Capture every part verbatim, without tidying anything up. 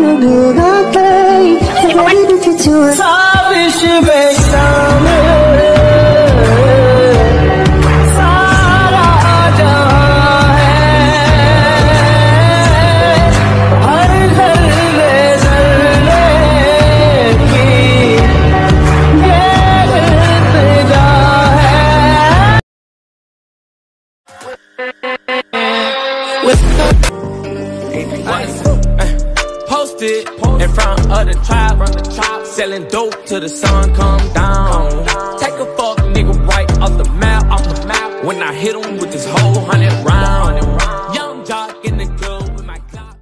Posted in front of the tribe, selling dope till the sun come down. Take a fuck nigga right off the map, off the map. When I hit him with this whole hundred round, young jock in the club with my clock.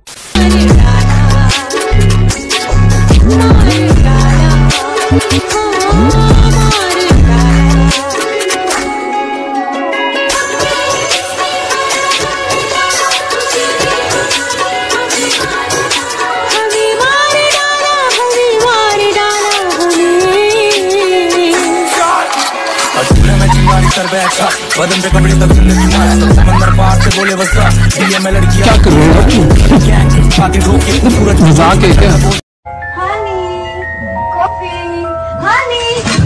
बदन पे कपड़े तब जिंदगी मस्त समंदर पार से बोले बस दिए में लड़कियां क्या कर रही हो आगे रोक के खूबसूरत मजाक है क्या हनी कॉफी हनी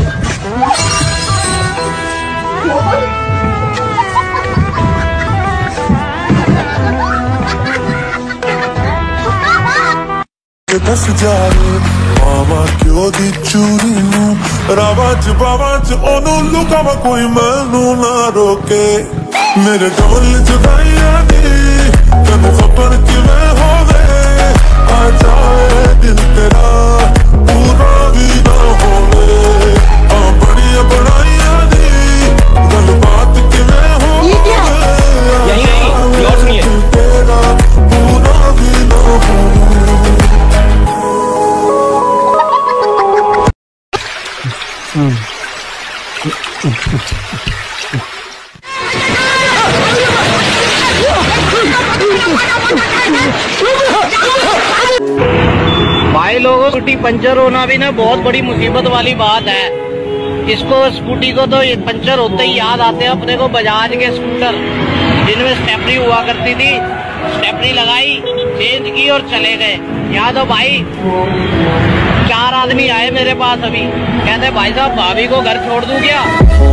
दस जावे मामा क्यों दी चूरी नू रावाच बावाच ओनू लुकावा कोई मैनू ना रोके मेरे ढोल जुदाइया दी तेनू खबर किवें होवे आ जाए दिल तेरा पूरा भी ना होवे आ बड़िया बड़ाइया दी गल बात किवें होवे यही नहीं और सुनिए तेरा पूरा भी ना होवे भाई लोगों स्कूटी पंचर होना भी ना बहुत बड़ी मुसीबत वाली बात है। इसको स्कूटी को तो ये पंचर होते ही याद आते हैं अपने को बजाज के स्कूटर जिनमें स्टेपनी हुआ करती थी। स्टेपनी लगाई, चेंज की और चले गए। यहाँ तो भाई चार आदमी आए मेरे पास अभी, कहते भाई साहब भाभी को घर छोड़ दूं क्या?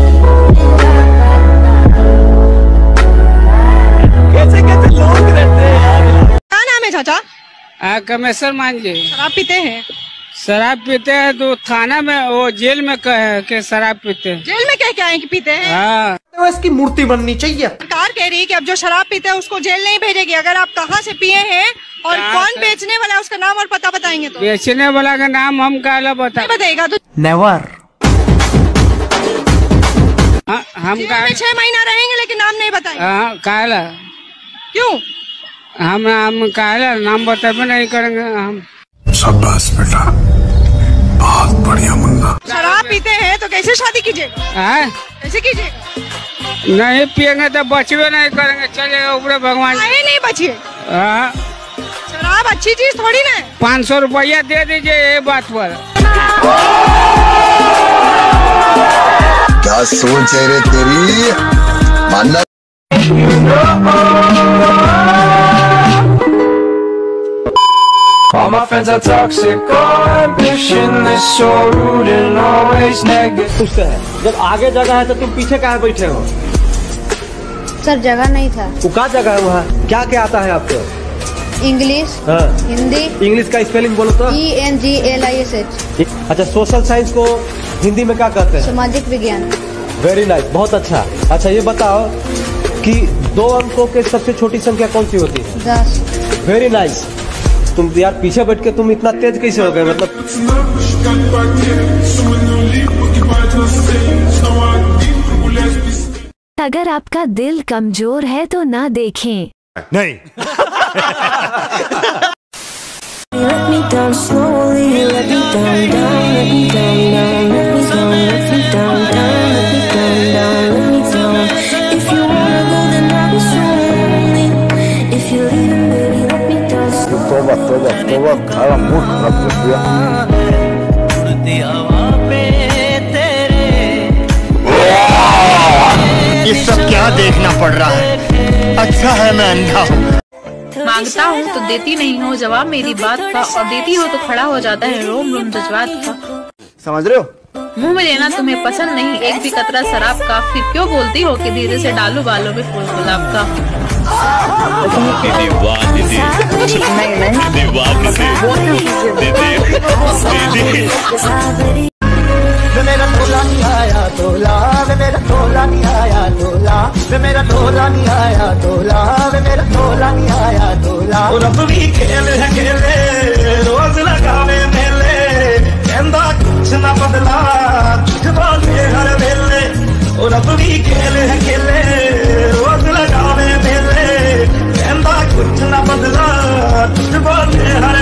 कैसे कैसे लोग रहते हैं। क्या नाम है चाचा? कमेश्वर मान जी। शराब पीते हैं? शराब पीते हैं तो थाना में वो जेल में कहे कि शराब पीते हैं। जेल में कह के आए कि पीते हैं? हाँ। तो इसकी मूर्ति बननी चाहिए। सरकार कह रही है कि अब जो शराब पीते हैं उसको जेल नहीं भेजेगी। अगर आप कहाँ से पिए हैं और कौन बेचने वाला है उसका नाम और पता बताएंगे तो? बेचने वाला का नाम हम काला बता बताएगा तो? नेवर। हम छह महीना रहेंगे लेकिन नाम नहीं बताएंगे। हाँ काला। क्यों? हम हम काला नाम बताए नहीं करेंगे हम। शाबाश बेटा, बहुत बढ़िया मुन्ना। शराब पीते हैं तो कैसे शादी कीजिए? कैसे कीजिए? नहीं पियेंगे तो बचवे नहीं करेंगे, चलेगा ऊपर भगवान। नहीं बचिए। शराब अच्छी चीज थोड़ी ना। पाँच सौ रुपया दे दीजिए ये बात पर। क्या सोच है रे तेरी, मानना। All my friends are toxic, all ambitionless, so rude and always negative. पूछते हैं जब आगे जगह है तो तुम पीछे कहाँ बैठे हो? सर जगह नहीं था। वो क्या जगह है वहाँ? क्या क्या आता है आपको? इंग्लिश, हाँ। हिंदी। इंग्लिश का स्पेलिंग बोलो तो? E N G L I S H. अच्छा, सोशल साइंस को हिंदी में क्या कहते हैं? सामाजिक विज्ञान। वेरी नाइस, बहुत अच्छा। अच्छा ये बताओ कि दो अंकों के सबसे छोटी संख्या कौन सी होती है? दस। Very nice. तुम यार पीछे बैठ के तुम इतना तेज कैसे हो गए? मतलब अगर आपका दिल कमजोर है तो ना देखें। नहीं। तोबा तोबा तोबा, खाला मूड खराब कर दिया। ये सब क्या देखना पड़ रहा है? अच्छा है मैं अंधा हूँ। मांगता हूँ तो देती नहीं हो जवाब मेरी बात का, और देती हो तो खड़ा हो जाता है रोम रोम जज्बात का। समझ रहे हो? मुंह में लेना तुम्हें पसंद नहीं एक भी कतरा शराब का, फिर क्यों बोलती हो कि धीरे से डालू बालों में फूल गुलाब का। दीदी वाह दीदी, दीदी वाह दीदी, मेरा ढोला नहीं आया ढोला, मेरा ढोला नहीं आया ढोला, मेरा ढोला नहीं आया ढोला, मेरा ढोला नहीं आया ढोला। रब भी खेल है खेले रोज लगावे मेले, कहंदा कुछ ना बदला झूठे हर वेले। रब भी खेल है खेले रोज लगावे मेले, कहंदा कुछ ना बदला झूठे हर